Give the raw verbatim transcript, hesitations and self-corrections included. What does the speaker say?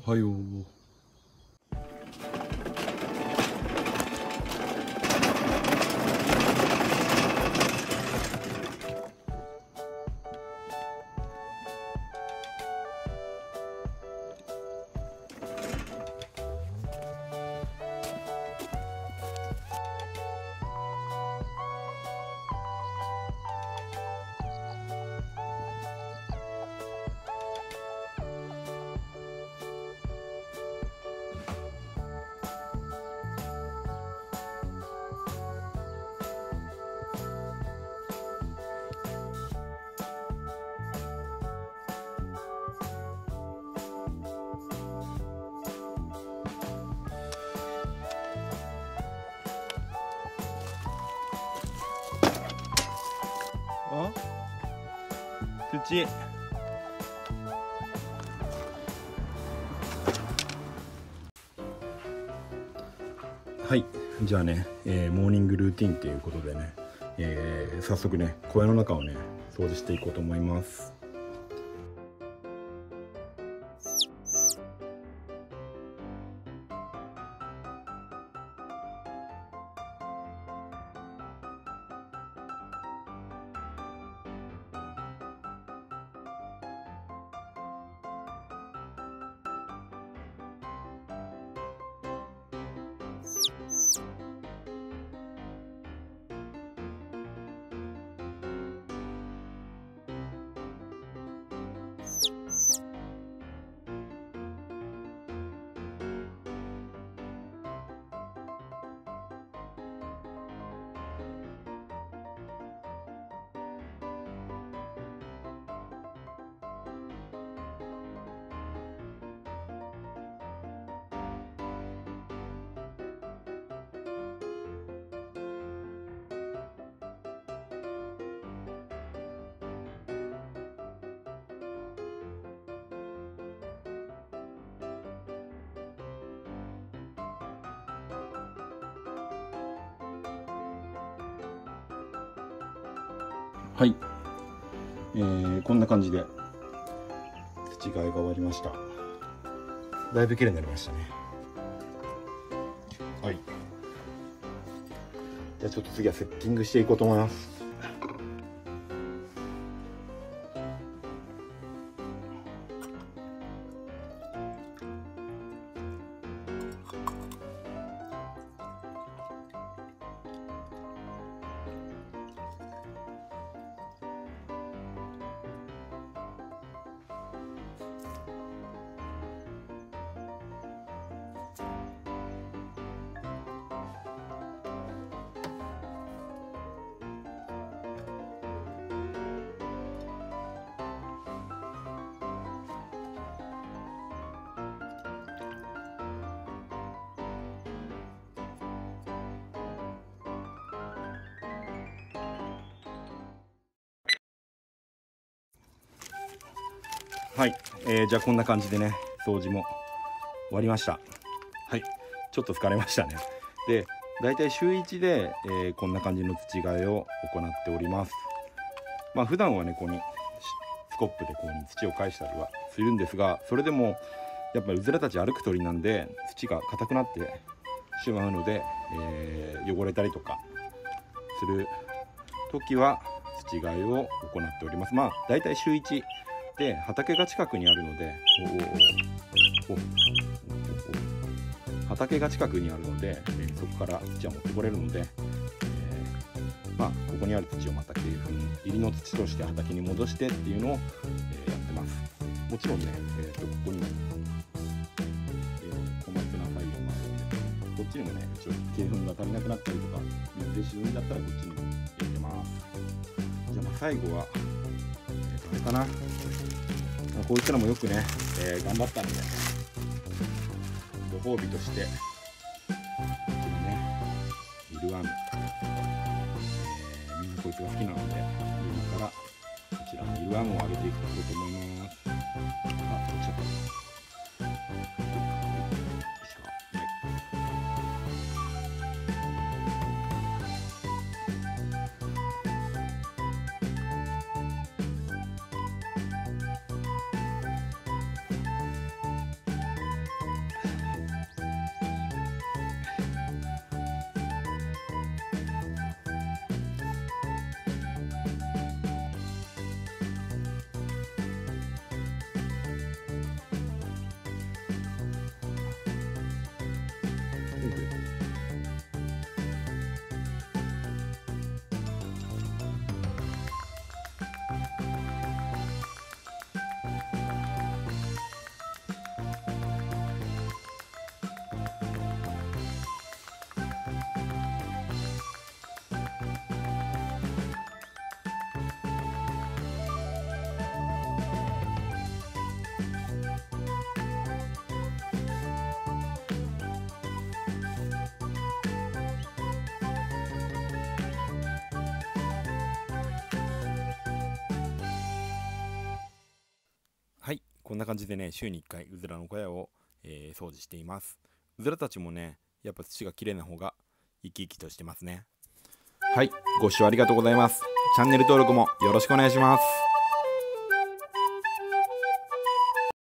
おはよう。あ、土。はい、じゃあね、えー、モーニングルーティンということでね、えー、早速ね小屋の中をね掃除していこうと思います。はい、えー、こんな感じで土替えが終わりました。だいぶ綺麗になりましたね。はい、じゃあちょっと次はセッティングしていこうと思います。はい、えー、じゃあこんな感じでね掃除も終わりました。はい、ちょっと疲れましたね。で、だいたい週いちで、えー、こんな感じの土替えを行っております。まあ普段はねここにスコップでこうに土を返したりはするんですが、それでもやっぱりうずらたち歩く鳥なんで土が硬くなってしまうので、えー、汚れたりとかする時は土替えを行っております。まあだいたい週いちで畑が近くにあるので、おおおお畑が近くにあるので、えー、そこから土は持ってこれるので、えー、まあここにある土をまた鶏粉入りの土として畑に戻してっていうのを、えー、やってます。もちろんね、えー、とここにも、えー、小松菜栽培もあるので、こっちにもねちょっと鶏粉が足りなくなったりとか水で沈んじゃったらこっちにも入れてます。じゃあまあ最後は、えー、あれかな、こいつらもよくね、えー、頑張ったんでご褒美としてこちらねミルワーム、えー、みんなこいつが好きなので今からこちらミルワームをあげていこうと思います。あ、落ちちゃった。 こんな感じでね、週にいっかいうずらの小屋を、えー掃除しています。うずらたちもね、やっぱ土がきれいな方が生き生きとしてますね。はい、ご視聴ありがとうございます。チャンネル登録もよろしくお願いします。